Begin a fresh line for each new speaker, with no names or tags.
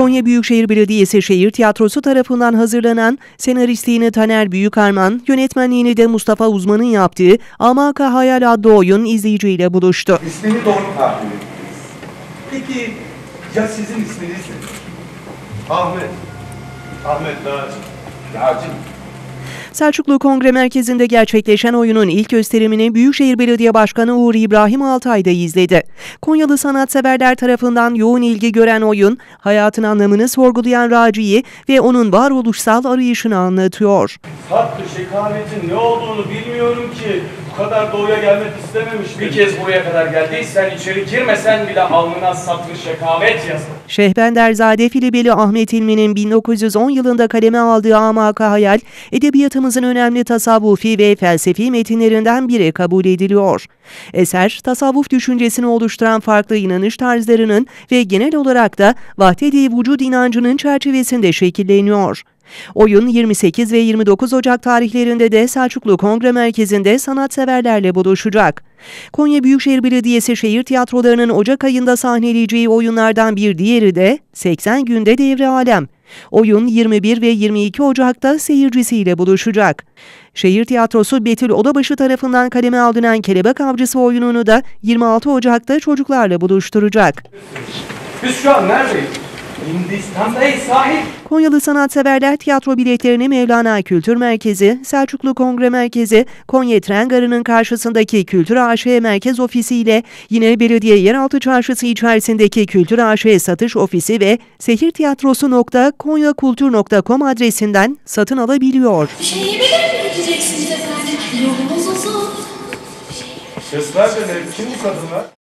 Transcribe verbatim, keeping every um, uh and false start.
Konya Büyükşehir Belediyesi Şehir Tiyatrosu tarafından hazırlanan, senaristliğini Taner Büyükarman, yönetmenliğini de Mustafa Uzman'ın yaptığı Amaka Hayal adlı oyun izleyiciyle buluştu.
İsmini doğru tahmin ettiniz. Peki ya sizin isminiz nedir? Ahmet. Ahmet Dağcı. Dağcı.
Selçuklu Kongre Merkezi'nde gerçekleşen oyunun ilk gösterimini Büyükşehir Belediye Başkanı Uğur İbrahim Altay da izledi. Konyalı sanatseverler tarafından yoğun ilgi gören oyun, hayatın anlamını sorgulayan Raci'yi ve onun varoluşsal arayışını anlatıyor.
Hakkı şekavetin ne olduğunu bilmiyorum ki. Bu kadar doğuya gelmek istememiş. Bir kez buraya kadar geldiysen içeri girmesen bile alnına satır şekavet yazın.
Şehbenderzade Filibeli Ahmet İlmi'nin bin dokuz yüz on yılında kaleme aldığı Amaka Hayal, edebiyatımızın önemli tasavvufi ve felsefi metinlerinden biri kabul ediliyor. Eser, tasavvuf düşüncesini oluşturan farklı inanış tarzlarının ve genel olarak da vahdet-i vücud inancının çerçevesinde şekilleniyor. Oyun yirmi sekiz ve yirmi dokuz Ocak tarihlerinde de Selçuklu Kongre Merkezi'nde sanatseverlerle buluşacak. Konya Büyükşehir Belediyesi şehir tiyatrolarının Ocak ayında sahneleyeceği oyunlardan bir diğeri de seksen günde Devre Alem. Oyun yirmi bir ve yirmi iki Ocak'ta seyircisiyle buluşacak. Şehir Tiyatrosu Betül Odabaşı tarafından kaleme alınan Kelebek Avcısı oyununu da yirmi altı Ocak'ta çocuklarla buluşturacak.
Biz şu an neredeyiz? Hindistan'dayız sahip.
Konyalı sanatseverler tiyatro biletlerini Mevlana Kültür Merkezi, Selçuklu Kongre Merkezi, Konya Tren Garı'nın karşısındaki Kültür A Ş Merkez Ofisi ile yine belediye yeraltı çarşısı içerisindeki Kültür A Ş Satış Ofisi ve sehirtiyatrosu nokta konyakultur nokta com adresinden satın alabiliyor.
Şeyi bilir mi gideceksiniz efendim? Yolumuz uzun.
Sesler de ne? Kim bu kadınlar?